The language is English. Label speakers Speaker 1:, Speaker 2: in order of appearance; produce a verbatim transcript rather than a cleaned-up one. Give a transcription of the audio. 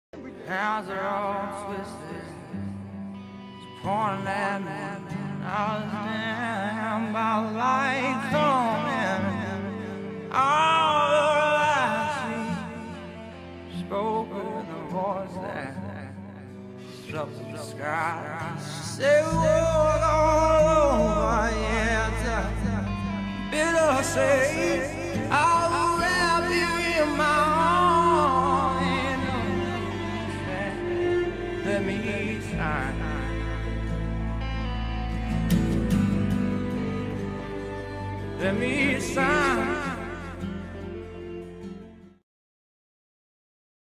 Speaker 1: Hands are all twisted, it's pouring at me. I was damned by the light coming. All I see spoke with a voice that struck the sky. She said, walk all over, yeah, bitter say, I'll wrap you in my arms. Let me shine. Let me shine.